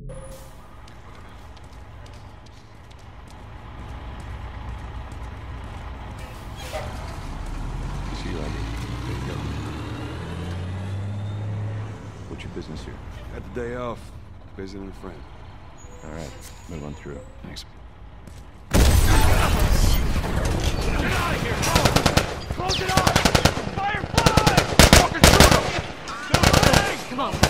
See you later. There you go. What's your business here? Got the day off. Visiting a friend. All right, move on through. Thanks. Get out of here! Close it up! Firefly! Fucking shoot him! Come on!